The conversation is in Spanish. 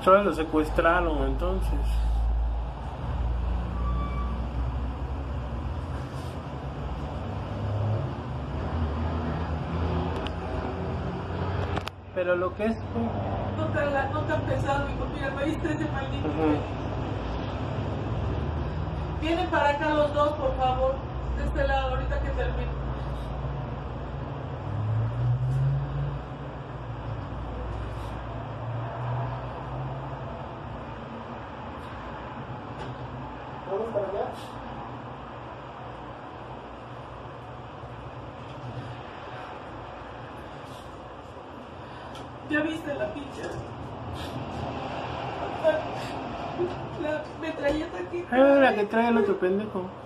Solo lo secuestraron entonces. Pero lo que es... No tan pesado, hijo. Mira, ¿me viste ese maldito? Vienen para acá los dos, por favor. De este lado, ahorita que termine. ¿Vamos para allá? ¿Ya viste la pinche? La metralleta aquí. La que trae el otro pendejo.